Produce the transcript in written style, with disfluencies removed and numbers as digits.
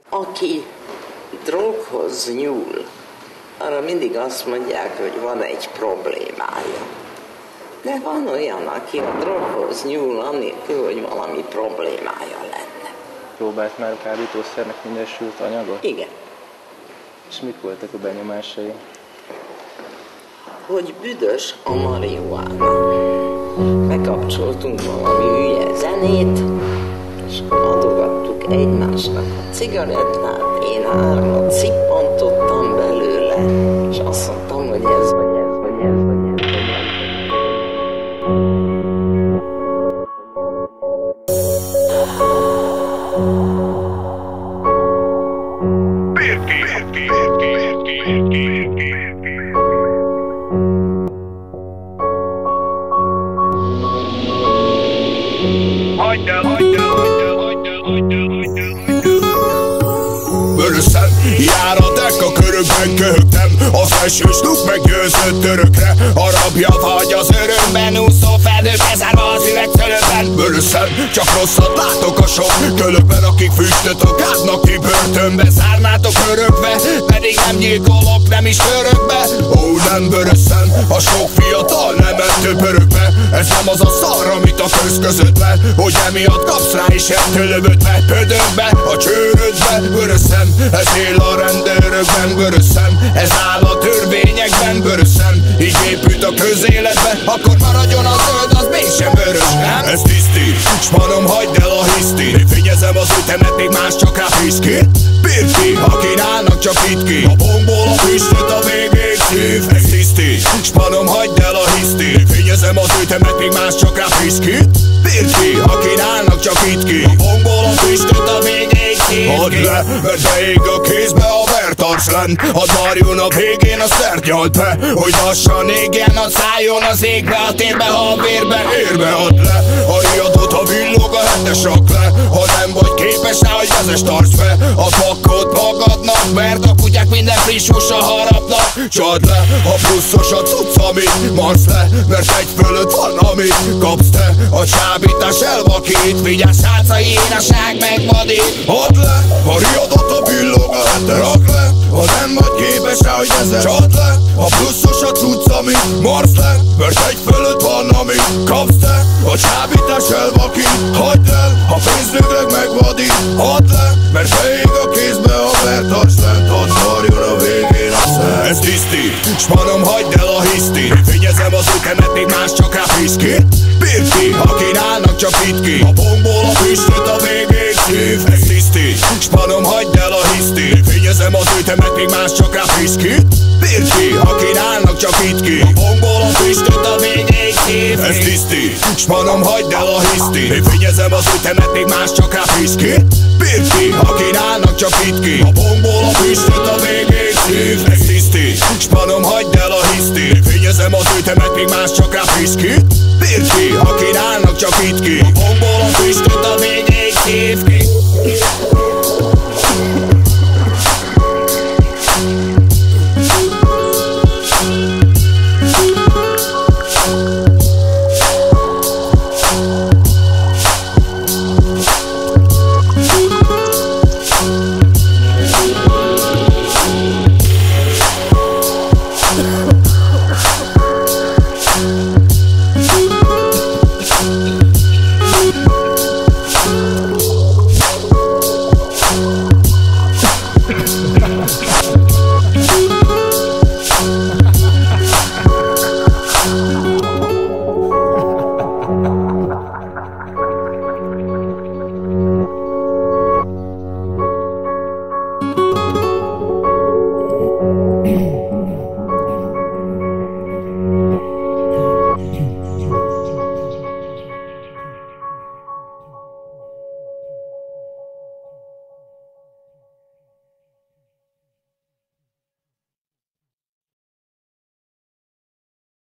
Aki droghoz nyúl, arra mindig azt mondják, hogy van egy problémája. De van olyan, aki a droghoz nyúl, annélkül, hogy valami problémája lenne. Próbált már kábítószernek minősült anyagot? Igen. És mik voltak a benyomásai? Hogy büdös a marihuána. Bekapcsoltunk valami hülye zenét, és adogattuk egymásnak a cigarettát, én 3 cippantottam belőle, és azt mondtam, hogy ez vagy ez vagy ez vagy ez vagy ez. Vörösen járatek a körökben köhögtem, az esős luk meggyőzött örökre. A rabja vagy az örökben úszó felnők, bezárva az üvegtölökben. Vörösen csak rosszat látok a sok kölökben, akik füstöt akádnak ki börtönbe. Zárnátok örökbe, pedig nem gyilkolok, nem is törökbe. Ó, nem vörösen, a sok fiatal nem több örökbe. Ez nem az a szar, amit a köz között ver, hogy emiatt kapsz rá is ettőlövödve. Pödökbe, a csőrödbe, vörösen. Ez él a rendőrökben, vörösen. Ez áll a törvényekben, vörösen. Így épült a közéletbe, akkor maradjon a zöld, az mégsem vörös, nem? Ez tiszti, s mondom, hagyd el a hiszti. Fényezem az ütemet, még más csak rá piszki. Birki, akin állnak csak itt ki. A bongból a füstöt a végéig szív. Ez tiszti, s mondom, hagyd el a hiszti. Fényezem az ütemet, még más csak rá piszki. Birki, akin állnak csak itt ki. A bongból a füstöt a végéig szív. Add le, mert beég a kézbe a vertarts lent. Add varjon a végén a szert nyalt be, hogy lassan égjen a szájon az égbe, a térbe, ha a vérbe érbe. Add le a riadót, ha villog a 7-es, rak le. Ha nem vagy képes rá, hogy vezess, tarts be a pakkot magadnak, mert a kutyák minden friss húsra harapnak. Csadd le a pluszos a cucc, amit marsz le, mert egy fölött van, amit kapsz te. A csábítás elvakít, vigyázz, hát a hínaság megvadít. Add le a riadót, a villog a 7-es, rak le. Ha nem vagy képes rá, hogy vezess, csadd le a pluszos a cucc, amit marsz le, mert egy fölött van, amit kapsz te. A csábítás elvakít. Hagyd el, ha pénzrögleg megvadít. Add le, mert beég a kézbe a vertarts lent. Add varjon a végén a szem. Ez tiszti, s mondom, hagyd el a hiszti. Fényezem az ütemet, még más csak rá piszki. Birki, akin állnak csak itt ki. A bongból a füstöt a végéig szív. Ez tiszti, s mondom, hagyd el a hiszti. Fényezem az ütemet, még más csak rá piszki. Birki, akin állnak csak itt ki. A bongból a füstöt a végéig szív. Ez tiszti, s mondom, hagyd el a hiszti. Fényezem az ütemet, még más csak rá piszki. Birki, akin állnak csak itt ki. A bongból a füstöt a végéig szív. Ez tiszti, s mondom, hagyd el a hiszti. Fényezem az ütemet, még más csak rá piszki. Birki, akin állnak